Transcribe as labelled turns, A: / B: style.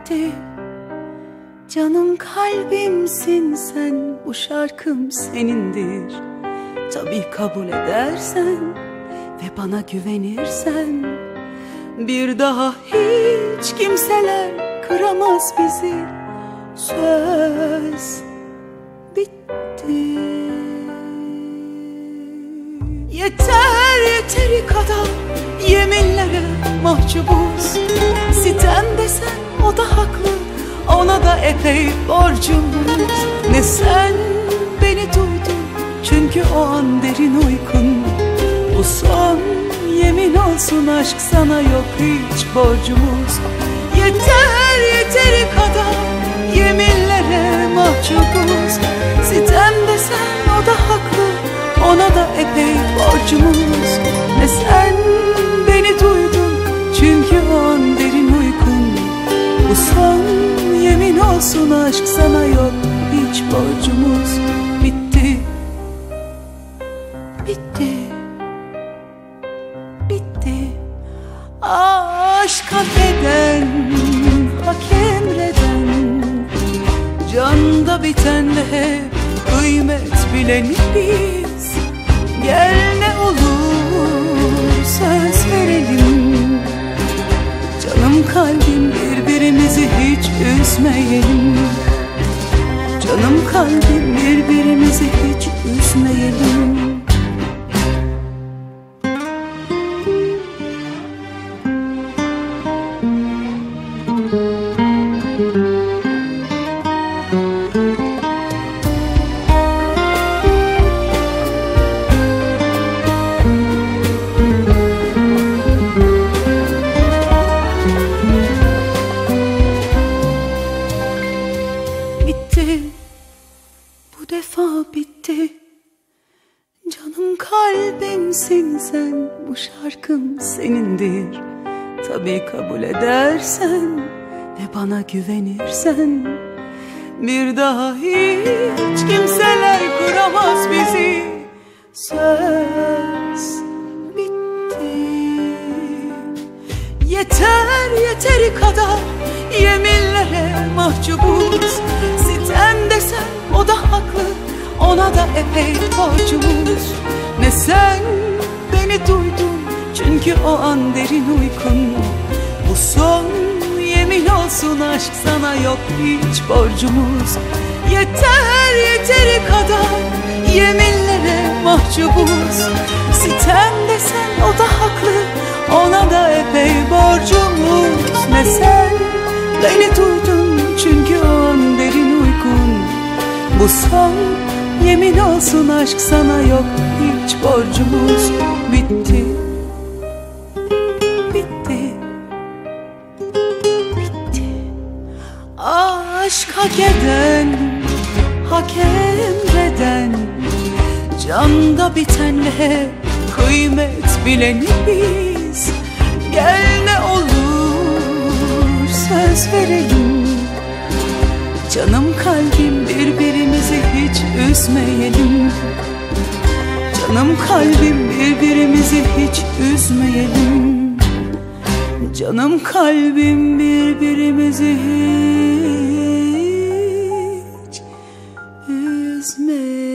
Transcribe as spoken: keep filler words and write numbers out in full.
A: bitti. Canım kalbimsin sen, bu şarkım senindir. Tabii kabul edersen ve bana güvenirsen, bir daha hiç kimseler kıramaz bizi. Söz bitti. Yeter yeteri kadar yeminlere mahcubuz. Sitem desen o da haklı, ona da epey borcumuz. Ne sen beni duydun, çünkü o an derin uykun. Bu son yemin olsun, aşk sana yok hiç borcumuz. Yeter yeteri kadar yeminlere mahcubuz. Sitem desen o da haklı, ona da epey borcumuz. Ne sen beni duydun, çünkü o an derin uykun. Bu son yemin olsun, aşk sana yok hiç borcumuz. Bitti, bitti, bitti. Aşk hak eden, hak emreden, canda bitenle hep kıymet bileni biz. Gel ne olur söz verelim, canım kalbim birbirimizi hiç üzmeyelim. Canım kalbim birbirimizi hiç üzmeyelim. Bu defa bitti. Canım kalbimsin sen, bu şarkım senindir. Tabii kabul edersen ve bana güvenirsen, bir daha hiç kimseler kuramaz bizi. Söz bitti. Yeter yeteri kadar yeminlere mahcubuz. Sitem desen o da haklı, ona da epey borcumuz. Ne sen beni duydun, çünkü o an derin uykun. Bu son yemin olsun, aşk sana yok hiç borcumuz. Yeter yeteri kadar yeminlere mahcubuz. Sitem desen o da haklı, ona da epey borcumuz. Ne sen beni duydun, çünkü o an derin uykun. Bu son yemin olsun, aşk sana yok hiç borcumuz. Bitti, bitti, bitti. Aşk hak eden, hak emreden, canda bitenle hep kıymet bileni biz. Gel ne olur söz verelim, canım kalbim birbirimizi hiç üzmeyelim. Canım kalbim birbirimizi hiç üzmeyelim. Canım kalbim birbirimizi hiç üzmeyelim.